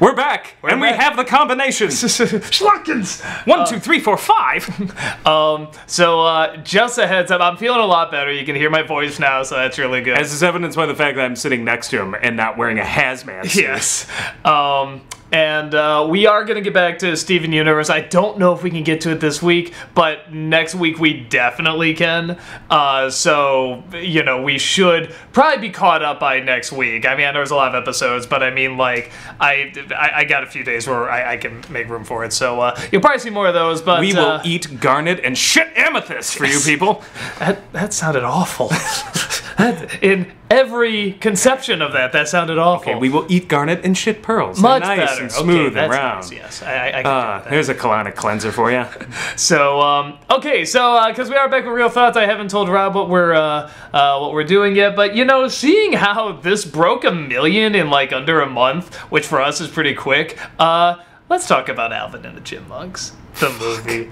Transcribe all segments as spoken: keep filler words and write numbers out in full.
We're back, We're and back. we have the combination. Schluckins! One, two, three, four, five. Um, so, uh, just a heads up, I'm feeling a lot better. You can hear my voice now, so that's really good. As is evidenced by the fact that I'm sitting next to him and not wearing a hazmat suit. Yes. Um, and uh, we are going to get back to Steven Universe. I don't know if we can get to it this week, but next week we definitely can. Uh, so, you know, we should probably be caught up by next week. I mean, I know there's a lot of episodes, but I mean, like, I I, I got a few days where I, I can make room for it. So uh, you'll probably see more of those, but... We will uh, eat garnet and shit amethyst for you people. That, that sounded awful. That, in every conception of that, that sounded awful. Okay, we will eat garnet and shit pearls. Much They're nice better. and smooth okay, and that's round. Nice, yes, I, I, I can Ah, do that. there's a colonic cleanser for you. So, um, okay, so because we are back with Real Thoughts, I haven't told Rob what we're uh, uh, what we're doing yet. But you know, seeing how this broke a million in like under a month, which for us is pretty quick. Uh, let's talk about Alvin and the Chipmunks, the movie.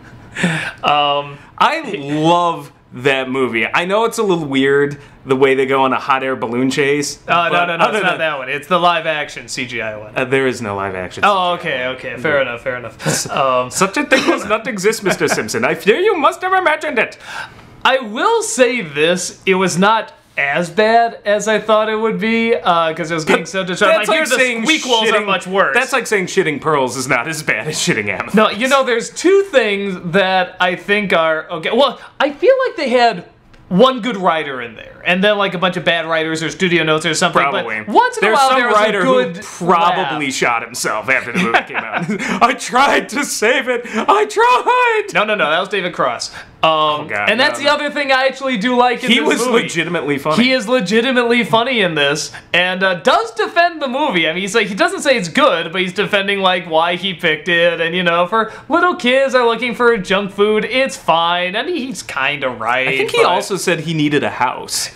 um, I love that movie. I know it's a little weird the way they go on a hot air balloon chase. uh, no, but no, no, other it's not than- that one. It's the live action C G I one. Uh, there is no live action. Oh, okay, okay, fair enough, fair enough. Um, Such a thing does not exist, Mister Simpson. I fear you must have imagined it. I will say this: it was not as bad as I thought it would be, because it was getting so distracted. That's I hear like the saying sequels are shitting- much worse. That's like saying shitting pearls is not as bad as shitting amethyst. No, you know, there's two things that I think are okay. Well, I feel like they had one good writer in there, and then like a bunch of bad writers or studio notes or something. Probably. But once in There's a while, some there was writer a good who probably laugh. shot himself after the movie came out. I tried to save it. I tried. No, no, no, that was David Cross. Um, God, and that's no, the no. other thing I actually do like in He this was movie. legitimately funny. He is legitimately funny in this, and uh, does defend the movie. I mean, he's like, he doesn't say it's good, but he's defending like why he picked it, and you know, for little kids are looking for junk food, it's fine, and he's kind of right. I think he but- also said he needed a house.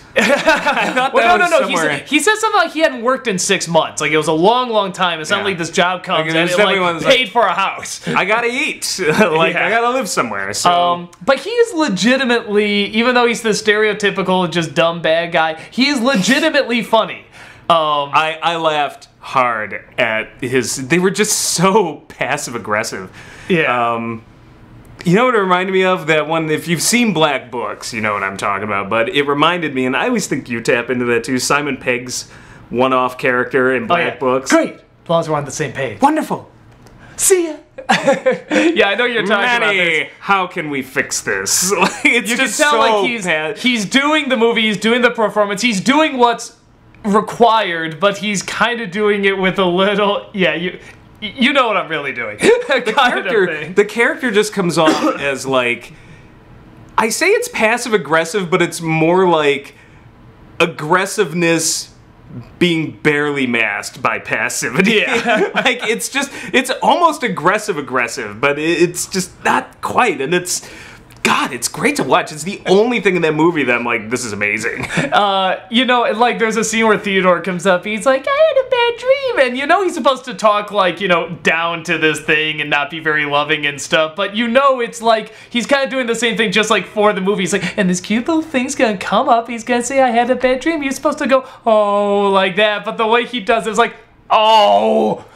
I thought Well, that no, no, was no. He somewhere. said, he said something like he hadn't worked in six months. Like it was a long, long time. It's not Yeah. like this job comes Like, and there's it definitely like ones like- paid for a house. I gotta eat. like Yeah. I gotta live somewhere. So Um, but he is legitimately, even though he's the stereotypical just dumb bad guy, he is legitimately funny. Um, I I laughed hard at his. They were just so passive aggressive. yeah. Um, you know what it reminded me of? That one, if you've seen Black Books, you know what I'm talking about. But it reminded me, and I always think you tap into that too, Simon Pegg's one-off character in Oh, Black yeah. Books. Great. As long as we're on the same page. Wonderful. See ya. Yeah, I know you're talking about this. Manny, how can we fix this? Like, it's You can just tell so like he's bad. he's doing the movie, he's doing the performance, he's doing what's required, but he's kind of doing it with a little yeah, you you know what I'm really doing. the kind of character, thing. the character just comes off as like, I say it's passive aggressive, but it's more like aggressiveness being barely masked by passivity. Yeah. Like it's just, it's almost aggressive aggressive, but it- it's just not quite, and it's, God, it's great to watch. It's the only thing in that movie that I'm like, this is amazing. Uh, you know, and, like there's a scene where Theodore comes up, he's like, I had a bad dream, and you know he's supposed to talk like, you know, down to this thing and not be very loving and stuff, but you know it's like, he's kind of doing the same thing just like for the movie. He's like, and this cute little thing's gonna come up, he's gonna say I had a bad dream, you're supposed to go, oh, like that, but the way he does it is like, oh,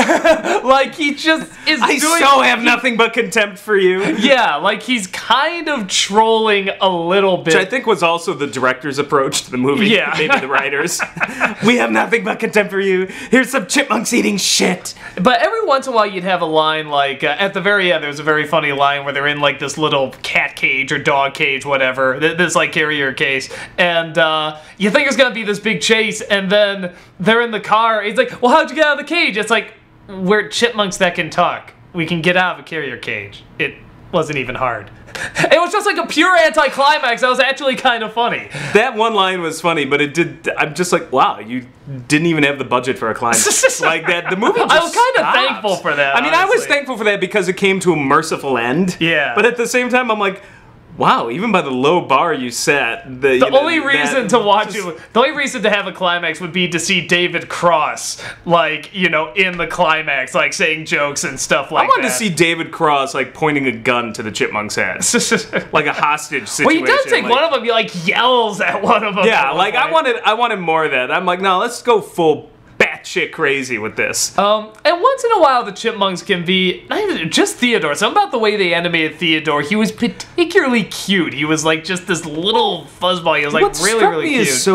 like he just is I doing- so have nothing but contempt for you. Yeah, like he's kind of trolling a little bit. Which I think was also the director's approach to the movie. Yeah. Maybe the writers. We have nothing but contempt for you. Here's some chipmunks eating shit. But every once in a while you'd have a line like, uh, at the very end there's a very funny line where they're in like this little cat cage or dog cage, whatever, th- this like carrier case, and uh, you think it's gonna be this big chase, and then they're in the car, he's like, well, how'd you get out of the cage? It's like, we're chipmunks that can talk. We can get out of a carrier cage. It wasn't even hard. It was just like a pure anticlimax that was actually kind of funny. That one line was funny, but it did. I'm just like, wow, you didn't even have the budget for a climax like that. The movie just I was kind of stops. thankful for that, I mean, I was honestly. thankful for that because it came to a merciful end. Yeah. But at the same time, I'm like, wow, even by the low bar you set, the, The you know, only reason that to watch just- it, the only reason to have a climax would be to see David Cross, like, you know, in the climax, like saying jokes and stuff like I wanted that. to see David Cross like pointing a gun to the chipmunk's head, like a hostage situation. Well, he does take like- one of them. He like yells at one of them. Yeah, at one like I point. wanted, I wanted more of that. I'm like, no, let's go full bat batshit crazy with this. Um, and once in a while, the Chipmunks can be not even just Theodore. Something about the way they animated Theodore. He was particularly cute. He was like just this little fuzzball. He was like what really, struck really me cute. is so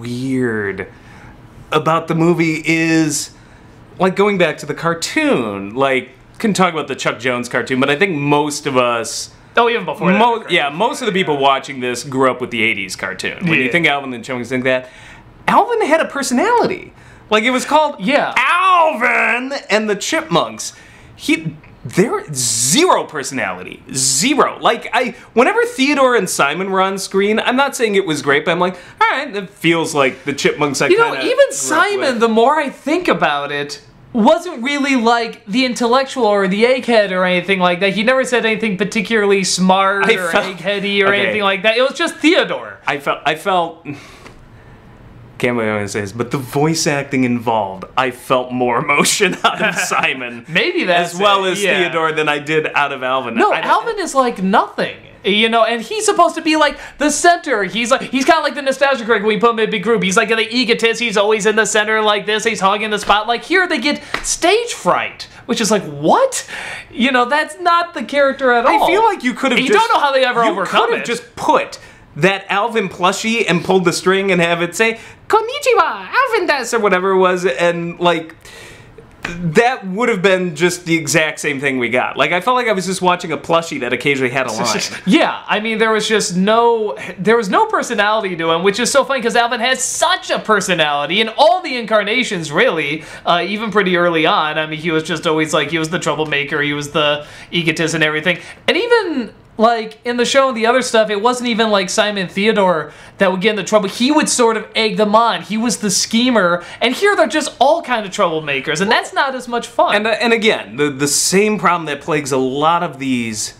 weird about the movie is like going back to the cartoon. Like, couldn't talk about the Chuck Jones cartoon, but I think most of us. Oh, even before that. Mo yeah, most of the people watching this grew up with the eighties cartoon. When Yeah. you think Alvin and the Chipmunks, think that Alvin had a personality. Like, it was called Yeah. Alvin and the Chipmunks. He, there zero personality, zero. Like, I, whenever Theodore and Simon were on screen, I'm not saying it was great, but I'm like, all right, it feels like the Chipmunks. I You know, kinda even grew up Simon, with. the more I think about it, wasn't really like the intellectual or the egghead or anything like that. He never said anything particularly smart I or felt- eggheady or okay. anything like that. It was just Theodore. I felt, I felt. Can't believe I'm gonna say this, but the voice acting involved, I felt more emotion out of Simon, Maybe that's as well it, as yeah. Theodore than I did out of Alvin. No, I, Alvin is like nothing. You know, and he's supposed to be like the center. He's like he's kind of like the nostalgia critic when we put him in a big group. He's like the egotist. He's always in the center like this. He's hogging the spot. Like here, they get stage fright, which is like what? You know, that's not the character at all. I feel like you could have. You just, don't know how they ever you overcome could have it. just put that Alvin plushie and pulled the string and have it say "Konnichiwa, Alvin des" or whatever it was, and like. That would have been just the exact same thing we got. Like, I felt like I was just watching a plushie that occasionally had a line. Yeah, I mean, there was just no, there was no personality to him, which is so funny because Alvin has such a personality in all the incarnations, really, uh, even pretty early on. I mean, he was just always like, he was the troublemaker, he was the egotist and everything. And even, like, in the show and the other stuff, it wasn't even like Simon Theodore that would get into trouble. He would sort of egg them on. He was the schemer. And here they're just all kind of troublemakers, and that's not as much fun. And, uh, and again, the, the same problem that plagues a lot of these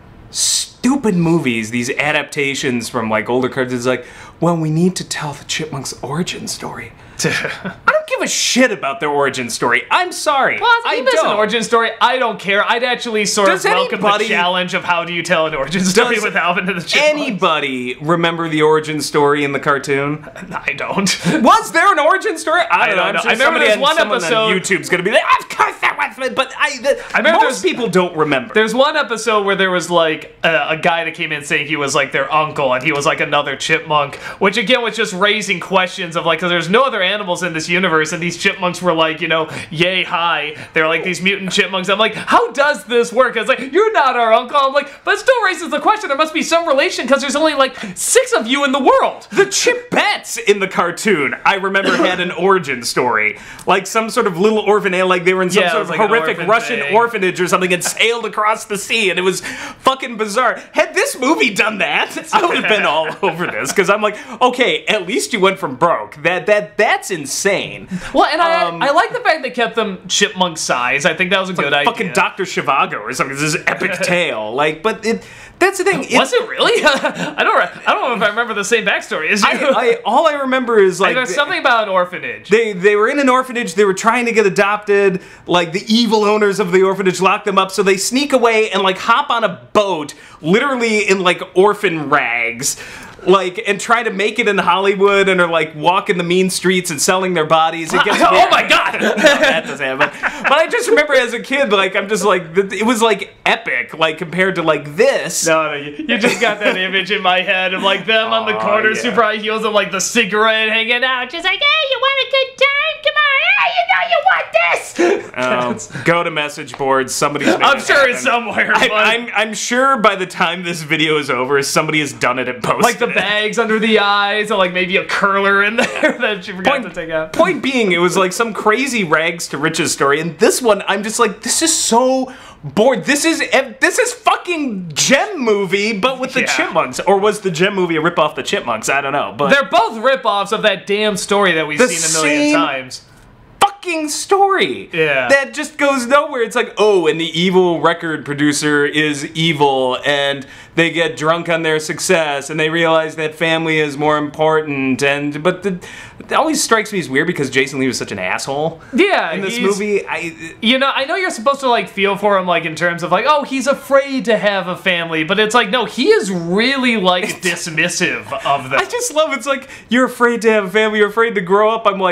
stupid movies, these adaptations from like older cartoons, is like, well, we need to tell the Chipmunks' origin story. I don't give a shit about their origin story. I'm sorry. Well, I even as an don't. origin story, I don't care. I'd actually sort Does of welcome anybody- the challenge of how do you tell an origin story Does with Alvin and the Chipmunks. Anybody remember the origin story in the cartoon? I don't. Was there an origin story? I don't, I know. don't I'm know. sure I remember somebody there's on- one someone episode- on YouTube's gonna be like, of course that was, but I, the, I remember most there's- people don't remember. There's one episode where there was like a, a guy that came in saying he was like their uncle and he was like another chipmunk, which again was just raising questions of like, because there's no other animals in this universe and these chipmunks were like, you know, yay high. They're like these mutant chipmunks. I'm like, how does this work? It's like, you're not our uncle. I'm like, but it still raises the question. There must be some relation because there's only like six of you in the world. The Chipettes in the cartoon, I remember, had an origin story. Like some sort of little orphanage, like they were in some Yeah, it sort was of like an horrific orphan Russian thing. orphanage or something and sailed across the sea, and it was fucking bizarre. Had this movie done that, I would have been all over this, because I'm like, okay, at least you went from broke. That that That's insane. Well, and I, Um, I like the fact they kept them chipmunk size. I think that was a good idea. Fucking Doctor Zhivago or something. This is epic tale. Like, but it, that's the thing. Was it really? I don't. re- I don't know if I remember the same backstory as you. I, I, all I remember is like There's something about an orphanage. They they were in an orphanage. They were trying to get adopted. Like the evil owners of the orphanage locked them up, so they sneak away and like hop on a boat, literally in like orphan rags, like and try to make it in Hollywood, and are like walking the mean streets and selling their bodies. It gets Oh my god! No, that doesn't happen. But I just remember as a kid, like I'm just like th- it was like epic, like compared to like this. No, no, you, you just got that image in my head of like them on the Aw, corner, yeah. super high heels, and like the cigarette hanging out, just like, hey, you want a good time? Come on, hey, you know you want this. Um, go to message boards. Somebody's. made I'm it sure happen. it's somewhere. I, but- I'm I'm sure by the time this video is over, somebody has done it and posted like the it. bags under the eyes, or like maybe a curler in there that you forgot Point- to take out. Point being, it was like some crazy rags to riches story, and this one, I'm just like, this is so bored. This is this is fucking Gem movie, but with the Yeah. Chipmunks. Or was the Gem movie a rip off the Chipmunks? I don't know, but They're both rip-offs of that damn story that we've The seen a million same- times. fucking story. Yeah. That just goes nowhere. It's like, oh, and the evil record producer is evil, and they get drunk on their success, and they realize that family is more important, and but the, it always strikes me as weird because Jason Lee was such an asshole Yeah, in this he's- movie. I You know, I know you're supposed to like feel for him, like in terms of like, oh, he's afraid to have a family, but it's like, no, he is really like dismissive of them. I just love it's like you're afraid to have a family, you're afraid to grow up. I'm like,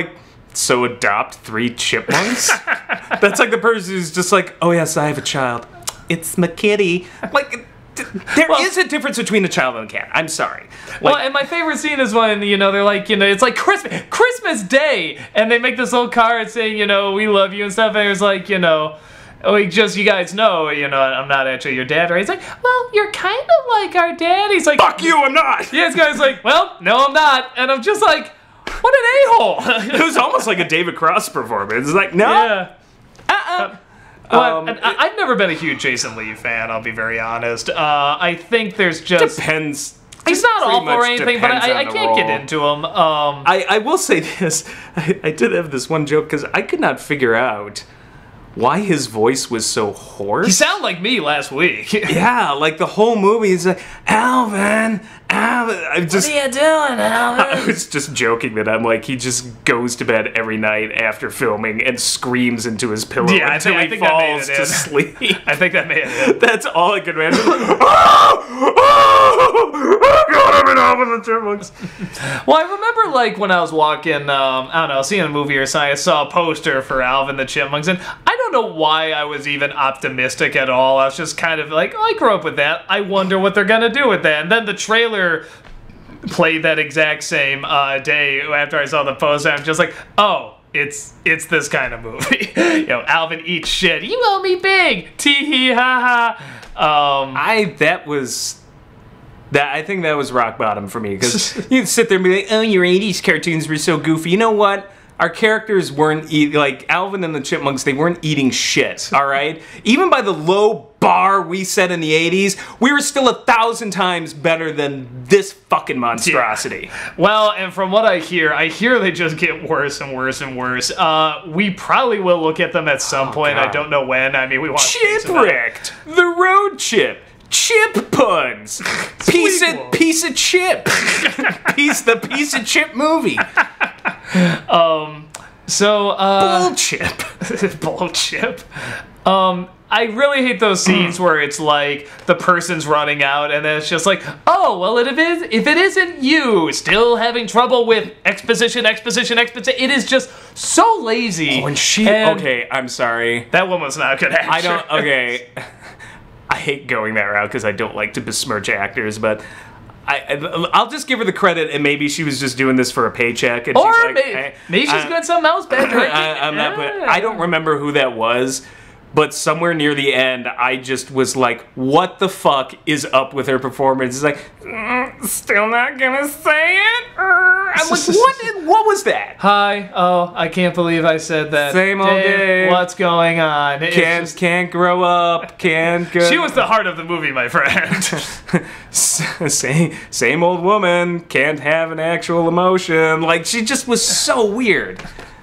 so adopt three chipmunks? That's like the person who's just like, oh yes, I have a child. It's my kitty. Like, there well, is a difference between a child and a cat. I'm sorry. Like, well, and my favorite scene is when, you know, they're like, you know, it's like Christmas, Christmas Day, and they make this little card saying, you know, we love you and stuff, and it's like, you know, oh, just, you guys know, you know, I'm not actually your dad, right? He's like, well, you're kind of like our dad. He's like, fuck you, I'm not. Yeah, this guy's like, well, no, I'm not. And I'm just like, what an a-hole. It was almost like a David Cross performance. It's like, no. Yeah. Uh-uh. Uh, Well, Um, I, I've never been a huge Jason Lee fan, I'll be very honest. Uh, I think there's just... Depends. He's not pretty awful much or anything, but depends I, I on the can't get role. into him. Um, I, I will say this. I, I did have this one joke because I could not figure out why his voice was so hoarse. he sounded like me last week. Yeah, like the whole movie is like, Alvin, Alvin. I just, What are you doing, Alvin? I was just joking that I'm like, he just goes to bed every night after filming and screams into his pillow Yeah, I until think- I he think that made falls it to in. sleep. I think that may have been. That's all I could imagine. Oh, oh, oh, God, I'm in Alvin and the Chipmunks. Well, I remember, like, when I was walking, um, I don't know, seeing a movie or something, I saw a poster for Alvin the Chipmunks, and I don't know why I was even optimistic at all. I was just kind of like, oh, I grew up with that. I wonder what they're gonna do with that. And then the trailer played that exact same uh, day after I saw the poster. I'm just like, oh, it's it's this kind of movie. You know, Alvin eats shit. You owe me big. Tee hee ha ha. Um, I that was that I think that was rock bottom for me because you'd sit there and be like, "Oh, your eighties cartoons were so goofy." You know what? Our characters weren't eat like Alvin and the Chipmunks. They weren't eating shit. All right. Even by the low bar we set in the eighties, we were still a thousand times better than this fucking monstrosity. Yeah. Well, and from what I hear, I hear they just get worse and worse and worse. Uh, we probably will look at them at some Oh, point. God. I don't know when. I mean, we want Chipwrecked, the road chip, chip puns, piece Sweet of piece of chip, piece the piece of chip movie, Um, so, uh... bull chip. Bull chip. Um, I really hate those scenes where it's like the person's running out and then it's just like, oh, well, if it is, if it isn't you still having trouble with exposition, exposition, exposition, it is just so lazy. When she, And okay, I'm sorry. that woman's not a good actor. I don't, okay. I hate going that route because I don't like to besmirch actors, but I, I'll just give her the credit and maybe she was just doing this for a paycheck. And Or she's like, maybe, hey, maybe she's I- doing something else bad drinking. I, I'm not, but I don't remember who that was. But somewhere near the end, I just was like, what the fuck is up with her performance? It's like, mm, still not gonna say it? Er. I'm like, what, what was that? Hi, oh, I can't believe I said that. Same old Dave. What's going on? It's Can't, just- can't grow up, can't go. she was the heart of the movie, my friend. same, same old woman, can't have an actual emotion. Like, she just was so weird.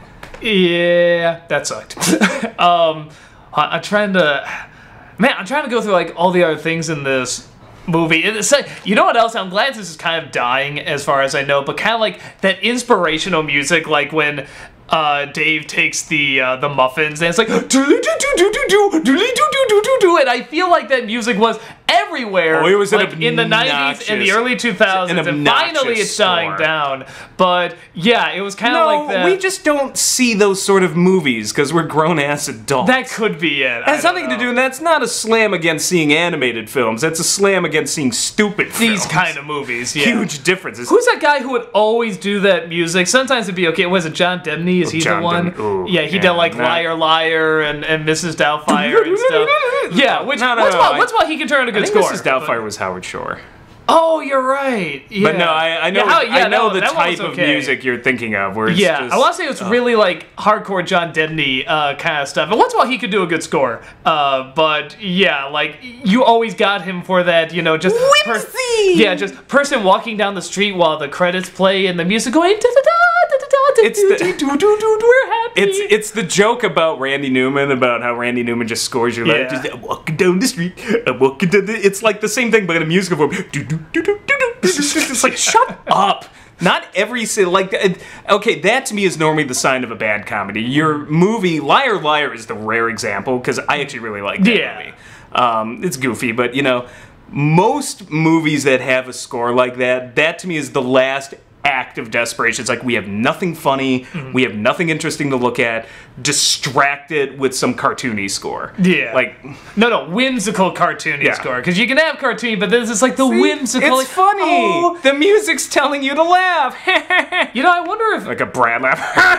Yeah, that sucked. um, I- I'm trying to, man, I'm trying to go through like all the other things in this movie. It's like, you know what else? I'm glad this is kind of dying as far as I know, but kind of like that inspirational music, like when uh, Dave takes the uh, the muffins and it's like doodly doo doo doo doo doo doodly doo doo doo doo doo, and I feel like that music was everywhere. Oh, it was an like in the nineties and the obnoxious- early two thousands, an and finally obnoxious it's dying score. down. But yeah, it was kind of No, like that. we just don't see those sort of movies because we're grown-ass adults. That could be it. It has nothing to do, and that's not a slam against seeing animated films. That's a slam against seeing stupid These films. kind of movies, yeah. Huge differences. Who's that guy who would always do that music? Sometimes it'd be okay. Was it John Debney? Is he John the one? Debney. Ooh, yeah, he yeah, did like not- Liar Liar and, and Missus Doubtfire and stuff. Yeah, which No, no, once, no, while, I- once while he can turn a I good think score. Missus Doubtfire was Howard Shore. Oh, you're right. Yeah. But no, I, I know, Yeah, how- yeah, I know no, the that one type was of okay. music you're thinking of. Where it's Yeah, just, I want to say it was really like hardcore John Debney uh, kind of stuff. And once in a while he could do a good score. Uh, but yeah, like you always got him for that, you know, just Whimsy! yeah, just person walking down the street while the credits play and the music going da da da da da da It's da the- da do do do do we're happy. It's it's the joke about Randy Newman about how Randy Newman just scores your life. Yeah. Just, I'm walking down the street. I'm walking down the. It's like the same thing, but in a musical form. Do, do, do, do, do, do. It's like shut up. Not every si- like uh, okay, that to me is normally the sign of a bad comedy. Your movie Liar Liar is the rare example because I actually really like that Yeah. movie. Um, it's goofy, but you know, most movies that have a score like that, that to me is the last act of desperation. It's like, we have nothing funny, mm-hmm. we have nothing interesting to look at, distract it with some cartoony score. Yeah. Like, no, no, whimsical cartoony yeah. score. Because you can have cartoony, but this is like the See, whimsical. It's like, funny. Oh. The music's telling you to laugh. You know, I wonder if... Like a Brad laugh.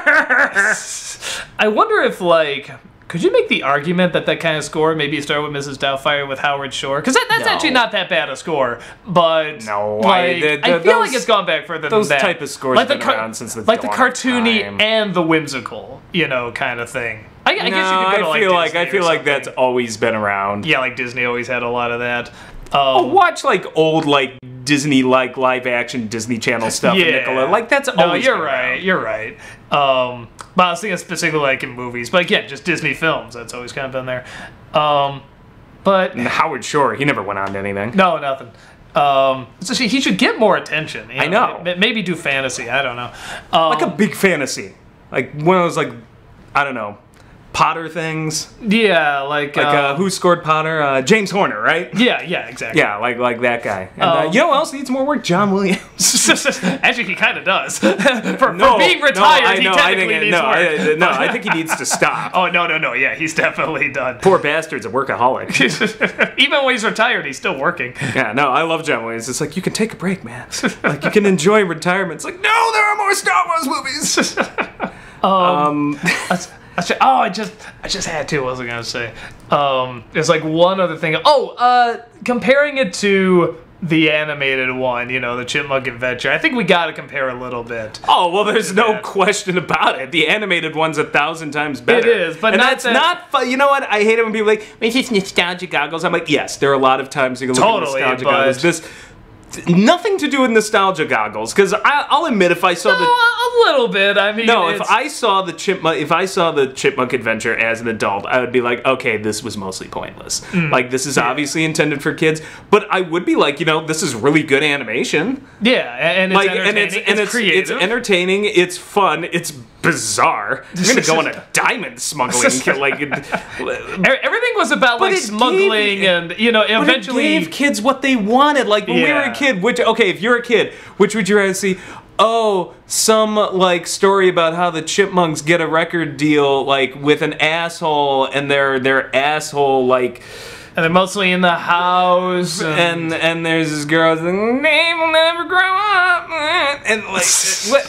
I wonder if, like... Could you make the argument that that kind of score maybe start with Missus Doubtfire with Howard Shore? Because that, that's no. actually not that bad a score, but no, like, I, the, the, I feel those, like it's gone back further those than that. Those type of scores like have the been around since the like dawn the cartoony of time. and the whimsical, you know, kind of thing. I, I no, guess you could go to, I like, feel like Disney I feel or like something. that's always been around. Yeah, like Disney always had a lot of that. Um, oh, watch like old like Disney like live action Disney Channel stuff. Yeah, and Nickelodeon. Like that's no, always. you're been right. around. You're right. Um, but I was thinking specifically like in movies, but again, just Disney films. That's always kind of been there. Um, but and Howard Shore, he never went on to anything. No, nothing. Um, so he should get more attention. You know? I know. Maybe do fantasy. I don't know. Um, Like a big fantasy, like one of those like, I don't know, Potter things. Yeah, like Like uh, uh, who scored Potter? Uh, James Horner, right? Yeah, yeah, exactly. Yeah, like like that guy. And Um, uh, you know who else needs more work? John Williams. Actually, he kind of does. for, no, for being retired, no, I, he no, technically I think, needs no, work. I, no, I think he needs to stop. Oh no, no, no. Yeah, he's definitely done. Poor bastard's a workaholic. Even when he's retired, he's still working. Yeah, no, I love John Williams. It's like, you can take a break, man. Like, you can enjoy retirement. It's like, no, there are more Star Wars movies. um, um I should, oh, I just, I just had to. What was I gonna say? Um, there's like one other thing. Oh, uh, comparing it to the animated one, you know, the Chipmunk Adventure. I think we got to compare a little bit. Oh well, there's no question about it. The animated one's a thousand times better. It is, but and not that's that... not fun. You know what? I hate it when people are like, it's just nostalgia goggles. I'm like, yes, there are a lot of times you can look totally, at nostalgia but... goggles. This. Nothing to do with nostalgia goggles, because I'll admit if I saw no, the a little bit. I mean, no, it's... if I saw the chipmunk, if I saw the Chipmunk Adventure as an adult, I would be like, okay, this was mostly pointless. Mm. Like this is yeah. obviously intended for kids, but I would be like, you know, this is really good animation. Yeah, and it's like, entertaining. and it's, it's, and it's creative. It's entertaining. It's fun. It's bizarre. I'm gonna go on a diamond smuggling kill. Like it, everything was about like smuggling, gave, and you know, eventually but it gave kids what they wanted. Like when yeah. we were a kid, which okay, if you're a kid, which would you rather see? Oh, some like story about how the Chipmunks get a record deal like with an asshole, and their their asshole like. And they're mostly in the house. And and, and there's this girl who's like, name will never grow up. And like, what,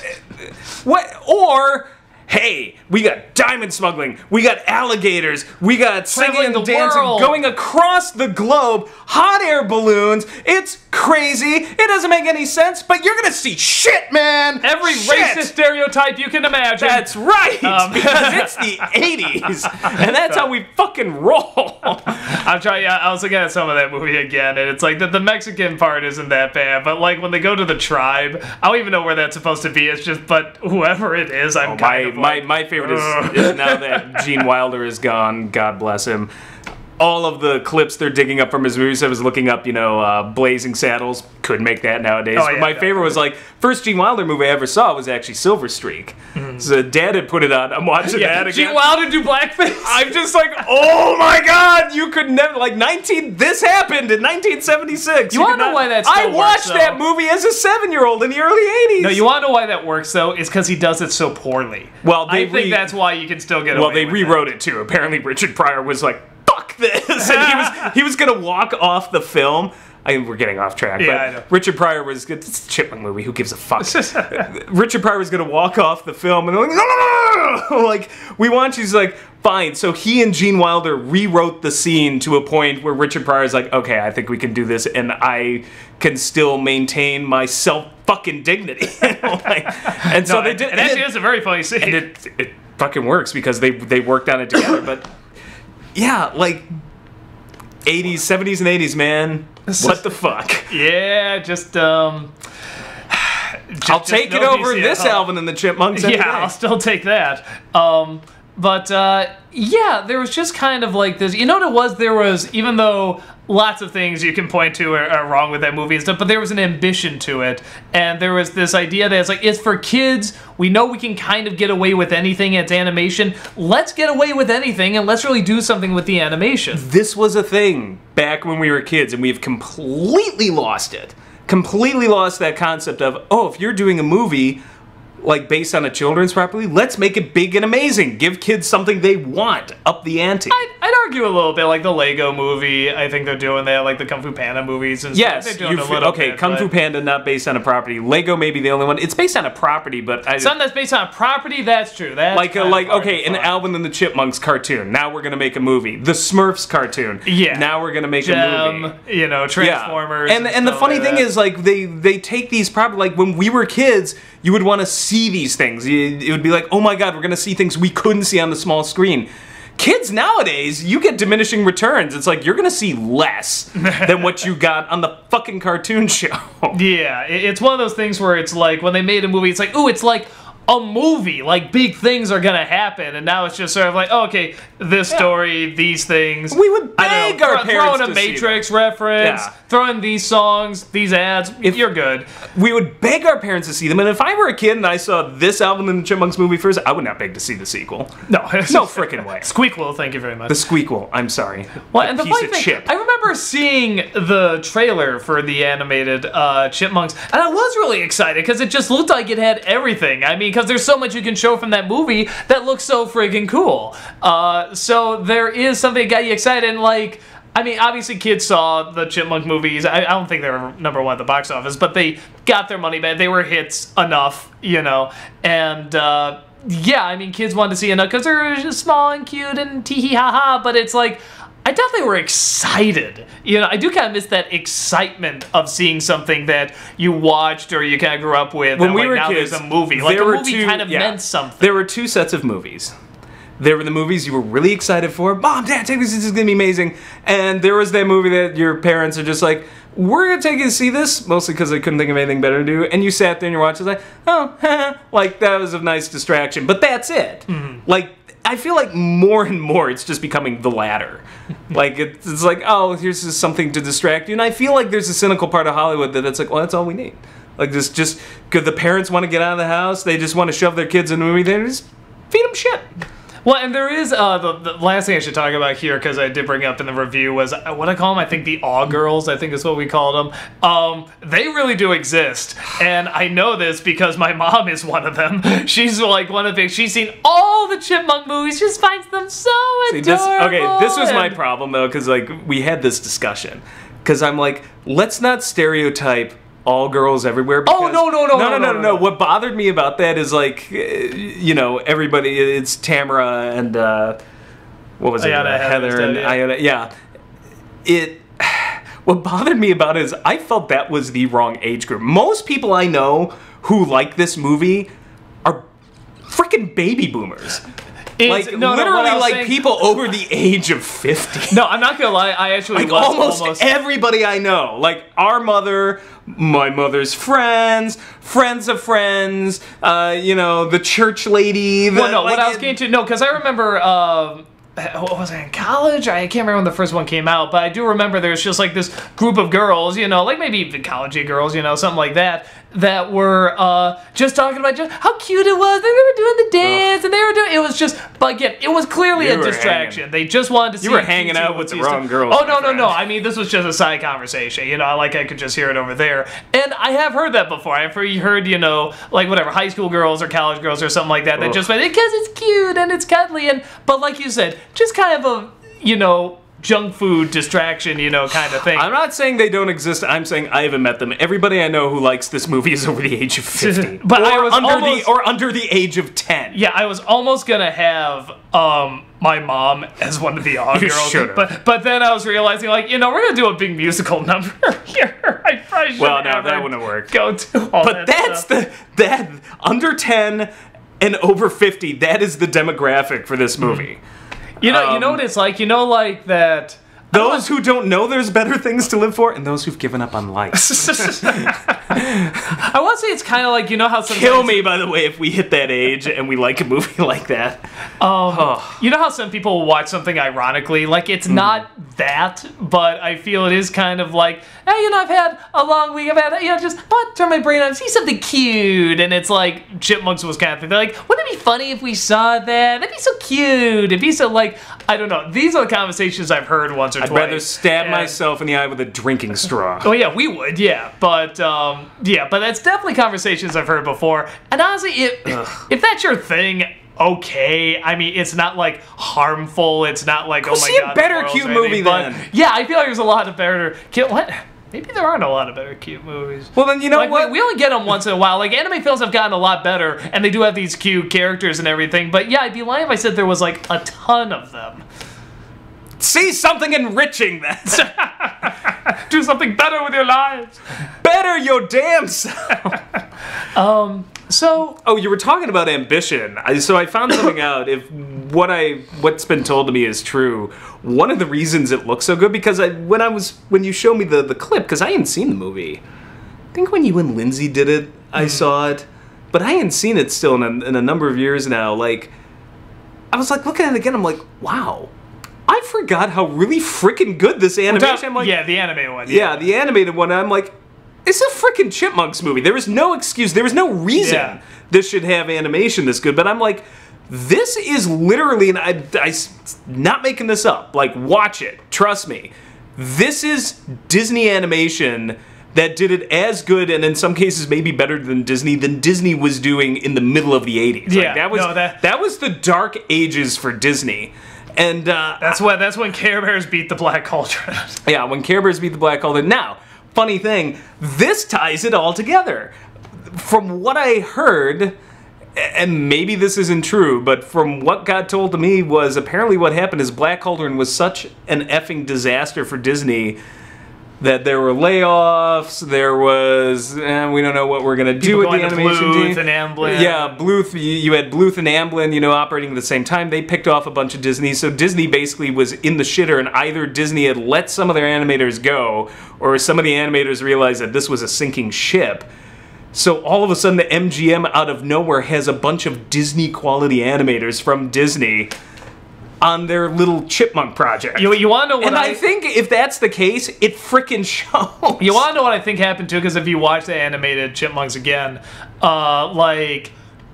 what? Or, hey, we got diamond smuggling. We got alligators. We got singing and dancing world. going across the globe. Hot air balloons. It's crazy. It doesn't make any sense, but you're going to see shit, man. Every shit. racist stereotype you can imagine. That's right. Um, because it's the eighties. And that's how we fucking roll. I'm trying, yeah, I was looking at some of that movie again, and it's like the, the Mexican part isn't that bad, but like when they go to the tribe, I don't even know where that's supposed to be. It's just, but whoever it is, I'm oh, kind my, of my, like, my favorite is, is now that Gene Wilder is gone, God bless him. All of the clips they're digging up from his movies, I was looking up, you know, uh, Blazing Saddles. Couldn't make that nowadays. Oh, but yeah, my definitely. favorite was like, first Gene Wilder movie I ever saw was actually Silver Streak. Mm-hmm. So Dad had put it on. I'm watching yeah, that again. Gene Wilder do blackface? I'm just like, oh my God, you could never, like nineteen, this happened in nineteen seventy-six. You, you wanna know not, why that I watched works, that movie as a seven-year-old in the early eighties. No, you wanna know why that works though? Is because he does it so poorly. Well, they I re- think that's why you can still get Well, away they with rewrote it. it too. Apparently Richard Pryor was like, fuck this, and he was he was gonna walk off the film. I mean, we're getting off track, yeah, but I know. Richard Pryor was good. It's a Chipmunk movie. Who gives a fuck? Richard Pryor was gonna walk off the film, and they're like, no, no, no, no, no. Like we want you. He's like, fine. So he and Gene Wilder rewrote the scene to a point where Richard Pryor's like, okay, I think we can do this, and I can still maintain my self fucking dignity. like, and so no, they it, did. It actually is a very funny scene. And it it fucking works because they they worked on it together. But yeah, like eighties, seventies, and eighties, man. What the fuck? Yeah, just um. Just, I'll just take no it over D C this at all. Alvin and the Chipmunks. any Yeah, day. I'll still take that. Um, but uh, yeah, there was just kind of like this. You know what it was? There was, even though lots of things you can point to are, are wrong with that movie and stuff, but there was an ambition to it, and there was this idea that it's like, it's for kids. We know we can kind of get away with anything. It's animation. Let's get away with anything, and let's really do something with the animation. This was a thing back when we were kids, and we've completely lost it. completely lost that concept of, oh, if you're doing a movie like based on a children's property, let's make it big and amazing. Give kids something they want. Up the ante. I'd, I'd argue a little bit, like the Lego movie. I think they're doing that, like the Kung Fu Panda movies and Yes, stuff. They're doing you've- a little okay, bit, Kung but- Fu Panda not based on a property. Lego may be the only one. It's based on a property, but I, Something that's based on a property, that's true. That's like a, kind of like hard okay, to an find. Alvin and the Chipmunks cartoon. Now we're gonna make a movie. The Smurfs cartoon. Yeah. Now we're gonna make a Gem, movie. you know, Transformers. Yeah. And and the stuff funny like thing that. is, like, they they take these property, like when we were kids, you would want to see these things. You- It would be like, oh my god, we're gonna see things we couldn't see on the small screen. Kids nowadays, you get diminishing returns. It's like you're gonna see less than what you got on the fucking cartoon show. Yeah, it- it's one of those things where it's like when they made a movie, it's like, ooh, it's like a movie. Like big things are gonna happen, and now it's just sort of like, oh, okay, this story, these things. We would I don't beg know, our throw, throw parents in a to see Matrix reference, Yeah. throw in these songs, these ads. If- you're good. We would beg our parents to see them, and if I were a kid and I saw this Alvin and the Chipmunks movie first, I would not beg to see the sequel. No, No frickin' way. Squeakquel, thank you very much. The Squeakquel, I'm sorry. Well, The and the piece funny of thing, chip. I remember seeing the trailer for the animated uh, Chipmunks, and I was really excited because it just looked like it had everything. I mean, because there's so much you can show from that movie that looks so freaking cool. Uh, so there is something that got you excited, and like, I mean, obviously kids saw the Chipmunk movies. I, I don't think they were number one at the box office, but they got their money back. They were hits enough, you know, and uh, yeah, I mean, kids wanted to see enough because they're just small and cute and tee hee ha ha, but it's like, I doubt they were excited. You know, I do kind of miss that excitement of seeing something that you watched or you kind of grew up with. When and we like were now kids, there's a movie. Like there a were movie two- kind of yeah. meant something. There were two sets of movies. There were the movies you were really excited for. Mom, Dad, take this. This is gonna be amazing. And there was that movie that your parents are just like, we're gonna take you to see this, mostly because they couldn't think of anything better to do. And you sat there and you watched it like, oh, like that was a nice distraction. But that's it. Mm-hmm. Like, I feel like more and more it's just becoming the latter. Like it's, it's like, oh, here's just something to distract you. And I feel like there's a cynical part of Hollywood that it's like, well, that's all we need. Like just, just, because the parents want to get out of the house, they just want to shove their kids in a movie. They just feed them shit. Well, and there is, uh, the, the last thing I should talk about here, because I did bring up in the review, was uh, what I call them, I think the Aw Girls, I think is what we called them. Um, they really do exist. And I know this because my mom is one of them. She's like one of the, she's seen all the Chipmunk movies, just finds them so See, adorable. this, okay, this was my and- problem though, because like we had this discussion. Because I'm like, let's not stereotype all girls everywhere. Oh, because- no, no, no, no, no, no, no, no, no. What bothered me about that is like, uh, you know, everybody. It's Tamara and uh, what was it? Iona Uh, Heather Heather and instead, yeah. Iona. Yeah. It. What bothered me about it is I felt that was the wrong age group. Most people I know who like this movie are freaking baby boomers. It's- Like no, no, what literally, I was like saying- people over the age of fifty. No, I'm not gonna lie, I actually Like was almost, almost everybody I know, like our mother, my mother's friends, friends of friends, uh, you know, the church lady. The, Well, no, like, what I was it- getting to, no, because I remember, um, what was I in college? I can't remember when the first one came out, but I do remember there's just like this group of girls, you know, like maybe even college girls, you know, something like that, that were uh, just talking about just how cute it was. They were doing the dance, and they were doing. It was just, but again, it was clearly You a were distraction. hanging- They just wanted to see. You were it hanging cutesy out with the wootsy wrong stuff. girls, Oh my no, no, no! friend. I mean, this was just a side conversation. You know, like I could just hear it over there, and I have heard that before. I've heard, heard you know, like whatever, high school girls or college girls or something like that. That Ugh. just went because it's cute and it's cuddly, and but like you said, just kind of a you know, junk food distraction, you know, kind of thing. I'm not saying they don't exist. I'm saying I haven't met them. Everybody I know who likes this movie is over the age of fifty, But or I was under almost- the or under the age of ten. Yeah, I was almost gonna have um my mom as one of the Aw You girls, should've. but but then I was realizing like you know we're gonna do a big musical number here. I probably should. Well, no, that wouldn't work. Go to all But that that's stuff. the that under ten and over fifty. That is the demographic for this movie. you know you know um, what it's like. You know like that. Those who don't know there's better things to live for, and those who've given up on life. I want to say it's kind of like you know how sometimes Kill me, by the way, if we hit that age and we like a movie like that. Um, Oh. You know how some people will watch something ironically? Like, it's not that, but I feel it is kind of like, hey, you know, I've had a long week. I've had, you know, just, I want to turn my brain on, see something cute. And it's like, Chipmunks was kind of thing. They're like, wouldn't it be funny if we saw that? That'd be so cute. It'd be so, like, I don't know. These are the conversations I've heard once or I'd twice. rather stab and- myself in the eye with a drinking straw. Oh yeah, we would, yeah. But um, yeah, but that's definitely conversations I've heard before. And honestly, if if that's your thing, okay. I mean, it's not like harmful. It's not like Go oh my see a god, better the world's cute ending, movie but then. yeah, I feel like there's a lot of better. Cute, what? Maybe there aren't a lot of better cute movies. Well, then you know Like, what? we, we only get them once in a while. Like, anime films have gotten a lot better, and they do have these cute characters and everything. But yeah, I'd be lying if I said there was like a ton of them. See something enriching then. Do something better with your lives. Better your damn self. Um. So Oh, you were talking about ambition. I, so I found something out. If what I what's been told to me is true, one of the reasons it looks so good because I when I was when you showed me the the clip because I hadn't seen the movie. I think when you and Lindsay did it, I Mm. saw it, but I hadn't seen it still in a, in a number of years now. Like, I was like looking at it again. I'm like, wow, I forgot how really freaking good this animation. I'm like, yeah, the anime one. yeah, the animated one. I'm like, it's a freaking Chipmunks movie. There is no excuse. There is no reason Yeah. this should have animation this good. But I'm like, this is literally, and I, I, not making this up. Like, watch it. Trust me. This is Disney animation that did it as good, and in some cases maybe better than Disney, than Disney was doing in the middle of the eighties. Yeah, like, that was no, that- that was the dark ages for Disney. And uh, That's when that's when Care Bears beat the Black Cauldron. yeah, when Care Bears beat the Black Cauldron. Now, funny thing, this ties it all together. From what I heard, and maybe this isn't true, but from what got told to me was apparently what happened is Black Cauldron was such an effing disaster for Disney that there were layoffs, there was, eh, we don't know what we're going to do with the going to animation Bluth team. and Amblin. Yeah, Bluth, you, you had Bluth and Amblin, you know, operating at the same time. They picked off a bunch of Disney, so Disney basically was in the shitter, and either Disney had let some of their animators go, or some of the animators realized that this was a sinking ship. So all of a sudden the M G M out of nowhere has a bunch of Disney quality animators from Disney on their little chipmunk project. You, you want to know what and I, I think if that's the case, it frickin' shows. You want to know what I think happened too? Because if you watch the animated Chipmunks again, uh, like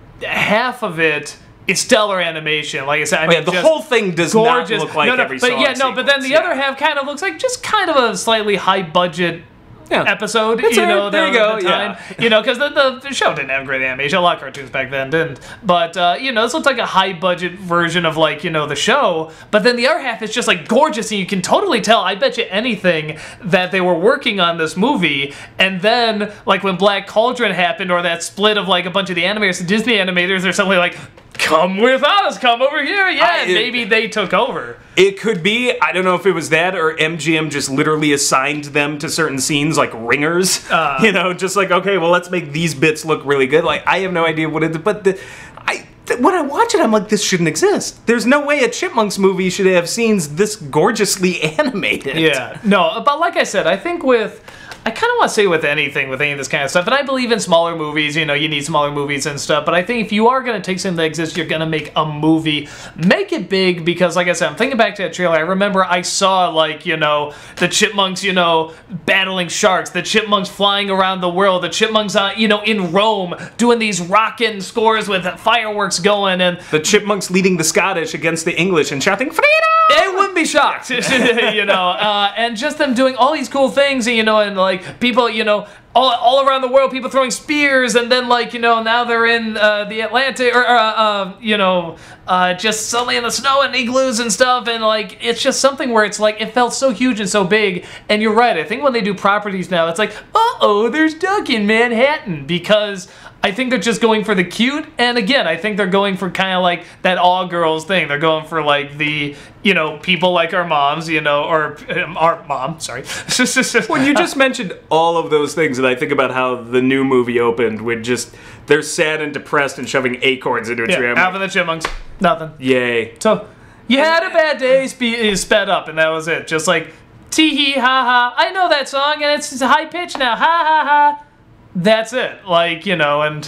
half of it is stellar animation. Like I said, I Oh, mean, yeah, the just whole thing does gorgeous. not look like no, no, every but song yeah, no, but then the sequence, other yeah. half kind of looks like just kind of a slightly high budget. Yeah. Episode, It's you a- know, there the, you go, the time, yeah. you know, because the, the, the show didn't have great animation. A lot of cartoons back then didn't, but uh, you know, this looks like a high budget version of like you know the show. But then the other half is just like gorgeous, and you can totally tell. I bet you anything that they were working on this movie, and then like when Black Cauldron happened, or that split of like a bunch of the animators and Disney animators, or something like, come with us, come over here, yeah, I- and maybe they took over. It could be. I don't know if it was that or M G M just literally assigned them to certain scenes like ringers. Uh. you know, just like, okay, well, let's make these bits look really good. Like, I have no idea what it is, but the, I, th- when I watch it, I'm like, this shouldn't exist. There's no way a Chipmunks movie should have scenes this gorgeously animated. Yeah, no, but like I said, I think with, I kind of want to say with anything, with any of this kind of stuff, and I believe in smaller movies, you know, you need smaller movies and stuff, but I think if you are going to take something that exists, you're going to make a movie, make it big, because like I said, I'm thinking back to that trailer, I remember I saw, like, you know, the chipmunks, you know, battling sharks, the chipmunks flying around the world, the chipmunks, uh, you know, in Rome, doing these rockin' scores with fireworks going, and The Chipmunks leading the Scottish against the English and shouting, freedom! it wouldn't be shocked, you know, uh, and just them doing all these cool things, you know, and like people, you know, all, all around the world, people throwing spears, and then like, you know, now they're in uh, the Atlantic, or, uh, uh, you know, uh, just suddenly in the snow and igloos and stuff, and like, it's just something where it's like, it felt so huge and so big, and you're right, I think when they do properties now, it's like, uh-oh, there's Duck in Manhattan, because I think they're just going for the cute, and again, I think they're going for kind of like that all girls thing. They're going for like the, you know, people like our moms, you know, or um, our mom, sorry. When you just mentioned all of those things, and I think about how the new movie opened with just, they're sad and depressed and shoving acorns into a tree. Yeah, I'm Alvin like, the Chipmunks, nothing. yay. So, you had a bad day, spe- sped up, and that was it. Just like, tee hee ha ha, I know that song, and it's, it's high pitch now, ha ha ha. That's it. Like, you know, and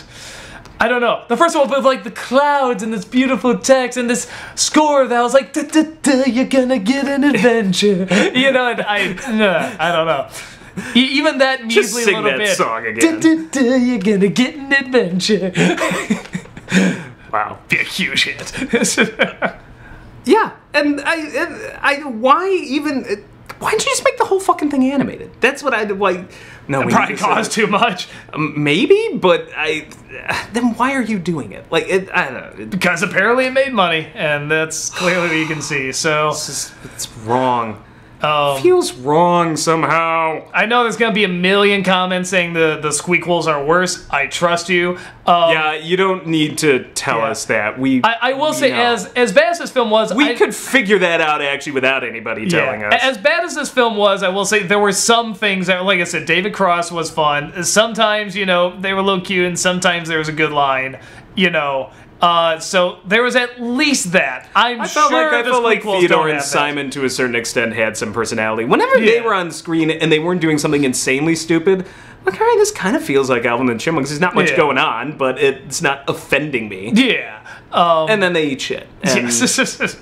I don't know. The first one with like the clouds and this beautiful text and this score that was like, da, da, da, you're gonna get an adventure. You know, and I, nah, I don't know. E- Even that measly Just sing little that bit. song again. Da, da, da, you're gonna get an adventure. Wow. Be a huge hit. Yeah, and I, I, why even? Why didn't you just make the whole fucking thing animated? That's what I'd like. No, It we probably need to cost too much. Um, maybe, but I. Then why are you doing it? Like, it, I don't know. It, Because apparently it made money, and that's clearly what you can see. So it's just, it's wrong. um, Feels wrong somehow. I know there's gonna be a million comments saying the the Squeakquels are worse. I trust you. Um, Yeah, you don't need to tell yeah. us that. We. I, I will we say, know. as as bad as this film was, we I, could figure that out actually without anybody telling yeah, us. as bad as this film was, I will say there were some things that, like I said, David Cross was fun. Sometimes, you know, they were a little cute, and sometimes there was a good line. You know. Uh, so there was at least that. I'm I felt sure like I the felt like Squeakquels Theodore don't and have that. Simon to a certain extent had some personality. Whenever they Yeah. were on screen and they weren't doing something insanely stupid, like, all right, this kind of feels like Alvin and the Chipmunks. There's not much Yeah. going on, but it's not offending me. Yeah. Um, And then they eat shit. And yes.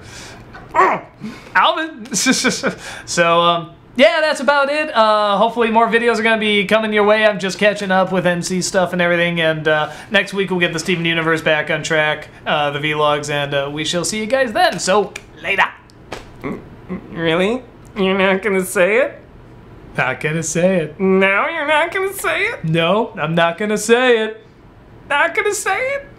Alvin. So, um, yeah, that's about it. Uh, hopefully more videos are going to be coming your way. I'm just catching up with N C stuff and everything. And uh, next week we'll get the Steven Universe back on track, uh, the vlogs, and uh, we shall see you guys then. So, later. really? You're not gonna say it? Not going to say it. No, you're not gonna say it? No, I'm not going to say it. Not gonna say it?